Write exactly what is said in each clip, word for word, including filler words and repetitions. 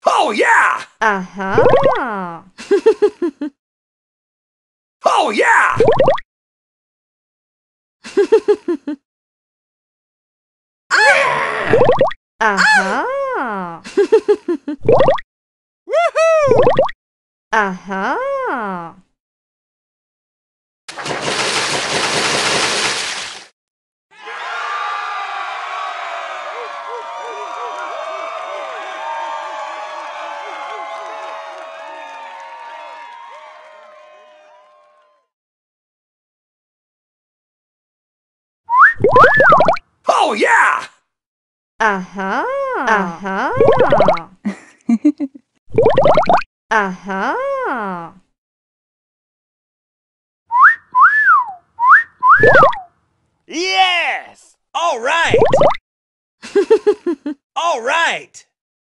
Oh yeah! Aha! Oh yeah! Aha! Woohoo! Aha! Oh yeah! Aha! Aha! Aha! Yes! All right! All right!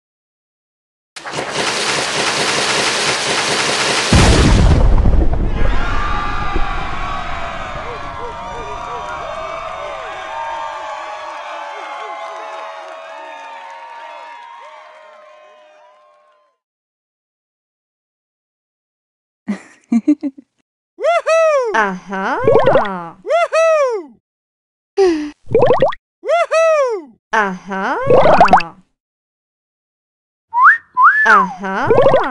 Woohoo! Aha! Woohoo! Woohoo! Aha! Aha!